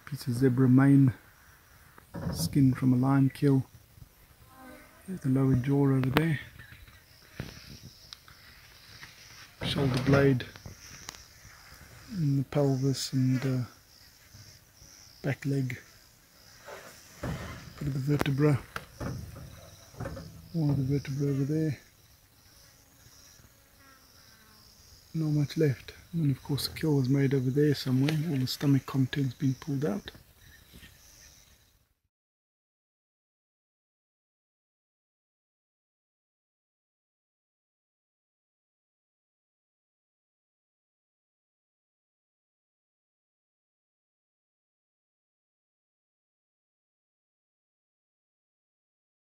Piece of zebra mane, skin from a lion kill. There's the lower jaw over there. Shoulder blade in the pelvis and back leg. Bit of the vertebra. One of the vertebrae over there. Not much left. And of course the kill was made over there somewhere. All the stomach contents being pulled out.